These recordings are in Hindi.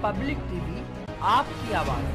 पब्लिक टीवी आपकी आवाज़।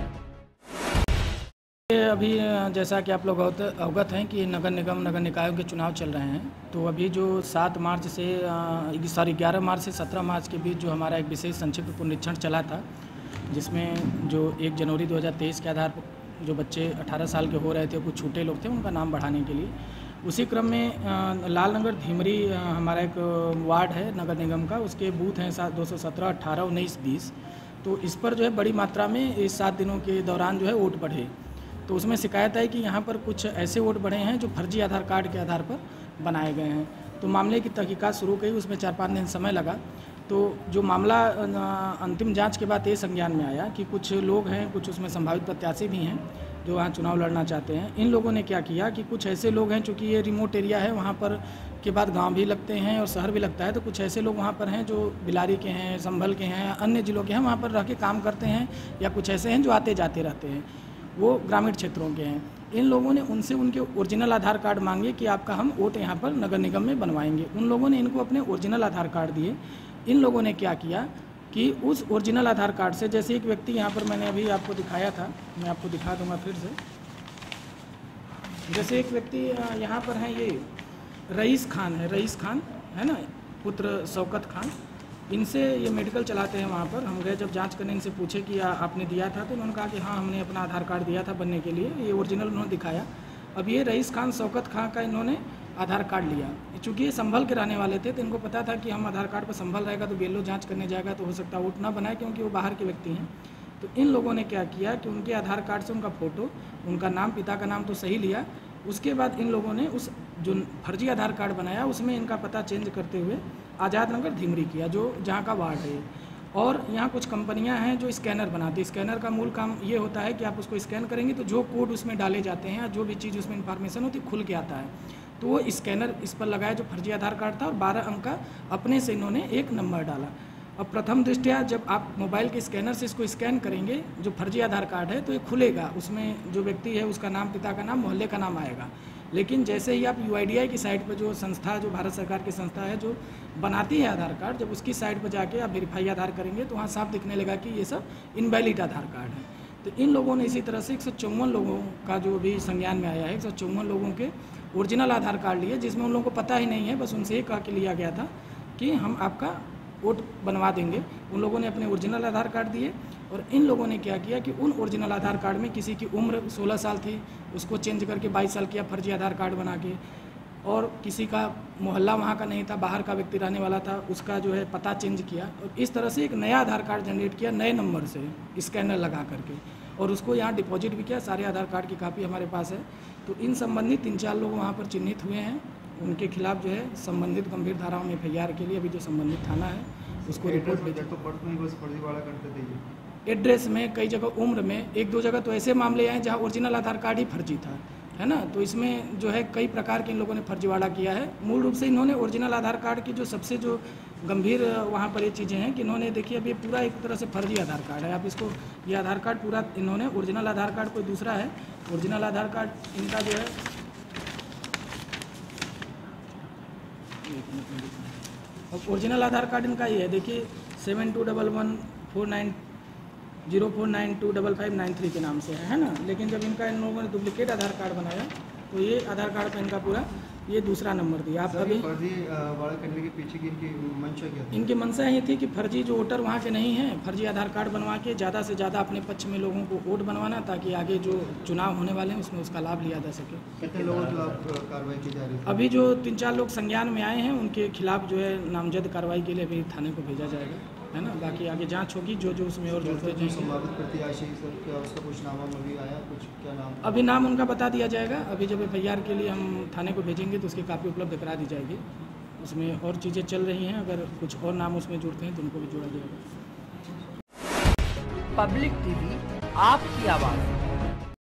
अभी जैसा कि आप लोग अवगत हैं कि नगर निगम नगर निकायों के चुनाव चल रहे हैं। तो अभी जो 7 मार्च से 11 मार्च से 17 मार्च के बीच जो हमारा एक विशेष संक्षिप्त पुनरीक्षण चला था, जिसमें जो 1 जनवरी 2023 के आधार पर जो बच्चे 18 साल के हो रहे थे, कुछ छूटे लोग थे, उनका नाम बढ़ाने के लिए, उसी क्रम में लालनगर धीमरी हमारा एक वार्ड है नगर निगम का, उसके बूथ हैं 217, 18, 19, 20। तो इस पर जो है बड़ी मात्रा में इस 7 दिनों के दौरान जो है वोट बढ़े। तो उसमें शिकायत है कि यहाँ पर कुछ ऐसे वोट बढ़े हैं जो फर्जी आधार कार्ड के आधार पर बनाए गए हैं। तो मामले की तहकीकात शुरू की, उसमें 4-5 दिन समय लगा। तो जो मामला अंतिम जांच के बाद ये संज्ञान में आया कि कुछ लोग हैं, कुछ उसमें संभावित प्रत्याशी भी हैं जो वहाँ चुनाव लड़ना चाहते हैं। इन लोगों ने क्या किया कि कुछ ऐसे लोग हैं, चूँकि ये रिमोट एरिया है, वहाँ पर के बाद गांव भी लगते हैं और शहर भी लगता है, तो कुछ ऐसे लोग वहाँ पर हैं जो बिलारी के हैं, संभल के हैं, अन्य जिलों के हैं, वहाँ पर रह के काम करते हैं, या कुछ ऐसे हैं जो आते जाते रहते हैं, वो ग्रामीण क्षेत्रों के हैं। इन लोगों ने उनसे उनके ओरिजिनल आधार कार्ड मांगे कि आपका हम वोट यहाँ पर नगर निगम में बनवाएंगे। उन लोगों ने इनको अपने ओरिजिनल आधार कार्ड दिए। इन लोगों ने क्या किया कि उस ओरिजिनल आधार कार्ड से, जैसे एक व्यक्ति यहाँ पर मैंने अभी आपको दिखाया था, मैं आपको दिखा दूंगा फिर से। जैसे एक व्यक्ति यहाँ पर है, ये रईस खान है, रईस खान है ना, पुत्र शौकत खान। इनसे ये मेडिकल चलाते हैं वहाँ पर। हम गए जब जांच करने, इनसे पूछे कि आपने दिया था, तो उन्होंने कहा कि हाँ, हमने अपना आधार कार्ड दिया था बनने के लिए। ये ओरिजिनल उन्होंने दिखाया। अब ये रईस खान शौकत खान का इन्होंने आधार कार्ड लिया। चूँकि ये संभल के रहने वाले थे, तो इनको पता था कि हम आधार कार्ड पर संभल रहेगा तो बेलो जाँच करने जाएगा तो हो सकता है वोट ना बनाए, क्योंकि वो बाहर के व्यक्ति हैं। तो इन लोगों ने क्या किया कि उनके आधार कार्ड से उनका फ़ोटो, उनका नाम, पिता का नाम तो सही लिया। उसके बाद इन लोगों ने उस जो फर्जी आधार कार्ड बनाया, उसमें इनका पता चेंज करते हुए आज़ाद नगर धीमरी किया, जो जहाँ का वार्ड है। और यहाँ कुछ कंपनियाँ हैं जो स्कैनर बनाती है। स्कैनर का मूल काम ये होता है कि आप उसको स्कैन करेंगे तो जो कोड उसमें डाले जाते हैं, जो भी चीज़ उसमें इंफॉर्मेशन होती है, खुल के आता है। तो वो स्कैनर इस पर लगाया जो फर्जी आधार कार्ड था, और 12 अंक का अपने से इन्होंने एक नंबर डाला। अब प्रथम दृष्टया जब आप मोबाइल के स्कैनर से इसको स्कैन करेंगे, जो फर्जी आधार कार्ड है, तो ये खुलेगा। उसमें जो व्यक्ति है उसका नाम, पिता का नाम, मोहल्ले का नाम आएगा। लेकिन जैसे ही आप UIDAI की साइट पर, जो संस्था, जो भारत सरकार की संस्था है जो बनाती है आधार कार्ड, जब उसकी साइट पर जाके आप वेरीफाई आधार करेंगे तो वहाँ साफ दिखने लगा कि ये सब इनवैलिड आधार कार्ड है। तो इन लोगों ने इसी तरह से 154 लोगों का जो भी संज्ञान में आया है, 154 लोगों के ओरिजिनल आधार कार्ड लिए, जिसमें उन लोगों को पता ही नहीं है, बस उनसे ये कह के लिया गया था कि हम आपका वोट बनवा देंगे। उन लोगों ने अपने ओरिजिनल आधार कार्ड दिए। और इन लोगों ने क्या किया कि उन ओरिजिनल आधार कार्ड में किसी की उम्र 16 साल थी, उसको चेंज करके 22 साल किया फर्जी आधार कार्ड बना के। और किसी का मोहल्ला वहाँ का नहीं था, बाहर का व्यक्ति रहने वाला था, उसका जो है पता चेंज किया। और इस तरह से एक नया आधार कार्ड जनरेट किया, नए नंबर से स्कैनर लगा करके, और उसको यहाँ डिपॉजिट भी किया। सारे आधार कार्ड की कापी हमारे पास है। तो इन संबंधित 3-4 लोग वहाँ पर चिन्हित हुए हैं। उनके खिलाफ जो है संबंधित गंभीर धाराओं में FIR के लिए अभी जो संबंधित थाना है उसको रिपोर्ट भेजी। एड्रेस में, कई जगह उम्र में, 1-2 जगह तो ऐसे मामले आए जहाँ ओरिजिनल आधार कार्ड ही फर्जी था, है ना। तो इसमें जो है कई प्रकार के इन लोगों ने फर्जीवाड़ा किया है। मूल रूप से इन्होंने ओरिजिनल आधार कार्ड की जो सबसे जो गंभीर वहाँ पर ये चीज़ें हैं कि इन्होंने, देखिए अब ये पूरा एक तरह से फर्जी आधार कार्ड है। आप इसको, ये आधार कार्ड पूरा इन्होंने, ओरिजिनल आधार कार्ड कोई दूसरा है। ओरिजिनल आधार कार्ड इनका जो है, ओरिजिनल आधार कार्ड इनका ये है, देखिए 72114904925593 के नाम से है ना। लेकिन जब इनका इन लोगों ने डुप्लीकेट आधार कार्ड बनाया तो ये आधार कार्ड पे इनका पूरा ये दूसरा नंबर दिया। आप अभी फर्जी वाड़ा करने के पीछे की इनकी मंशा क्या थी? इनकी मंशा ये थी कि फर्जी जो वोटर वहाँ के नहीं हैं, फर्जी आधार कार्ड बनवा के ज़्यादा से ज़्यादा अपने पक्ष में लोगों को वोट बनवाना, ताकि आगे जो चुनाव होने वाले हैं उसमें उसका लाभ लिया जा सके। कितने लोगों के खिलाफ कार्रवाई की जा रही है? अभी जो 3-4 लोग संज्ञान में आए हैं, उनके खिलाफ जो है नामजद कार्रवाई के लिए अभी थाने को भेजा जाएगा, है ना। बाकी आगे जांच होगी, जो जो उसमें और जुड़ते जाएंगे। संभावित प्रत्याशी सर, क्या उसका कुछ नाम अभी आया, कुछ क्या नाम? अभी नाम उनका बता दिया जाएगा। अभी जब FIR के लिए हम थाने को भेजेंगे तो उसकी कापी उपलब्ध करा दी जाएगी। उसमें और चीज़ें चल रही हैं, अगर कुछ और नाम उसमें जुड़ते हैं तो उनको भी जोड़ा जाएगा। पब्लिक टीवी आपकी आवाज़।